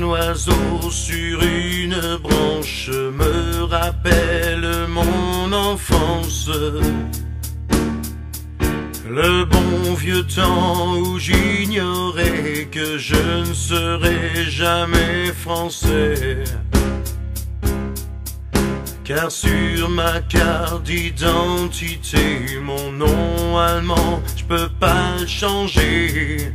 oiseau sur une branche me rappelle mon enfance. Le bon vieux temps où j'ignorais que je ne serais jamais français. Car sur ma carte d'identité, mon nom allemand, je peux pas le changer.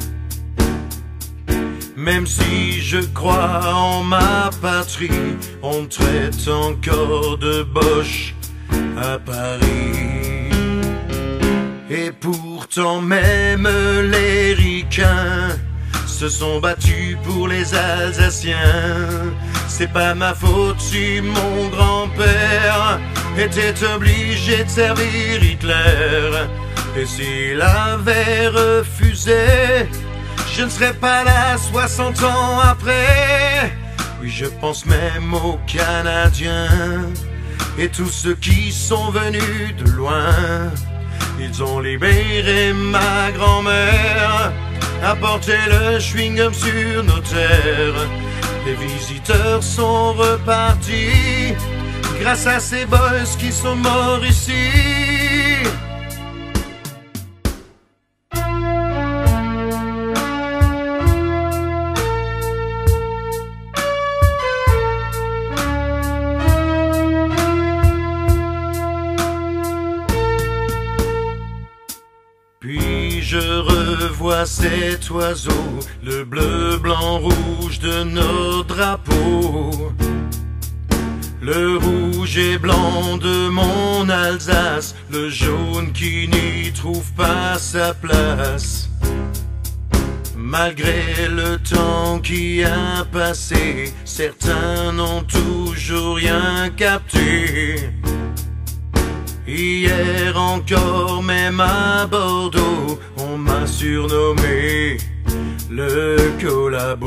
Même si je crois en ma patrie, on me traite encore de boche à Paris. Et pourtant même les ricains se sont battus pour les Alsaciens. C'est pas ma faute si mon grand-père était obligé de servir Hitler. Et s'il avait refusé, je ne serais pas là 60 ans après. Oui, je pense même aux Canadiens et tous ceux qui sont venus de loin. Ils ont libéré ma grand-mère, apporté le chewing-gum sur nos terres. Les visiteurs sont repartis grâce à ces boys qui sont morts ici. Puis je revois cet oiseau, le bleu, blanc, rouge de nos drapeaux. Le rouge et blanc de mon Alsace, le jaune qui n'y trouve pas sa place. Malgré le temps qui a passé, certains n'ont toujours rien capté. Hier encore, même à Bordeaux, on m'a surnommé le collabo.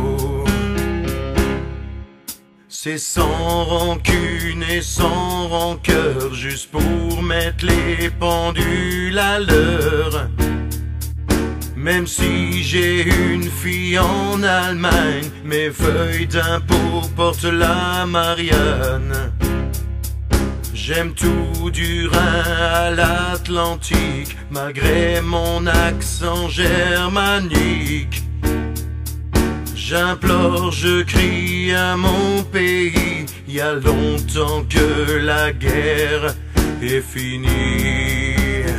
C'est sans rancune et sans rancœur, juste pour mettre les pendules à l'heure. Même si j'ai une fille en Allemagne, mes feuilles d'impôt portent la Marianne. J'aime tout du Rhin à l'Atlantique, malgré mon accent germanique. J'implore, je crie à mon pays, il y a longtemps que la guerre est finie.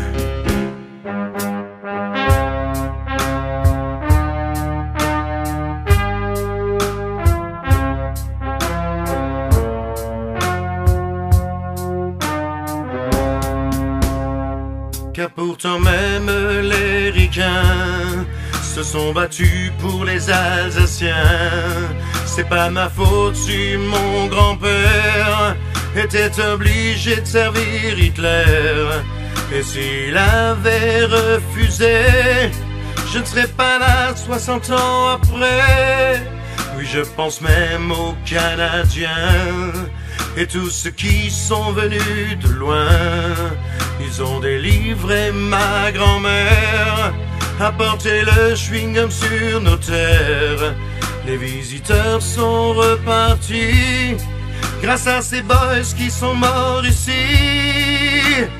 Car pourtant même les ricains se sont battus pour les Alsaciens. C'est pas ma faute si mon grand-père était obligé de servir Hitler. Et s'il avait refusé, je ne serais pas là 60 ans après. Oui, je pense même aux Canadiens et tous ceux qui sont venus de loin. Ils ont délivré ma grand-mère, apporté le chewing-gum sur nos terres. Les visiteurs sont repartis grâce à ces boys qui sont morts ici.